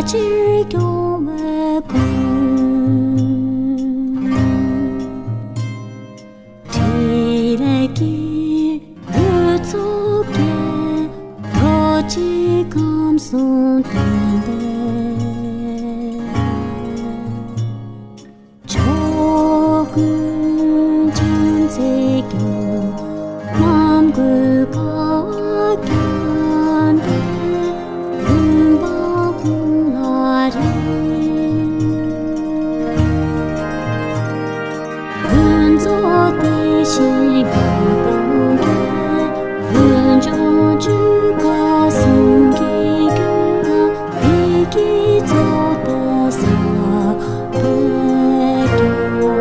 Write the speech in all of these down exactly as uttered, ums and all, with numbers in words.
chỉ cho mẹ con thì lại kia đưa cho kia có chỉ cầm xuống tiền đề cho cứ chân dễ kiểu nam cứ có kian đề đừng bao cùng là hơn gió tây chỉ cả đông kia hơn cho chữ có sung kỳ kia đi kỳ cho ta xa bê kia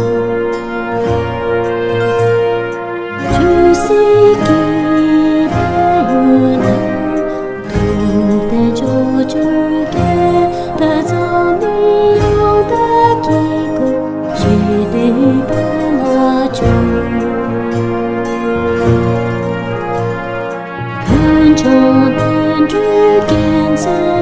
chữ sĩ kỳ bê hương thu bê cho chữ kia ta cho mi yêu ta kỳ cực chỉ để bê là chung hơn cho bên chữ kiên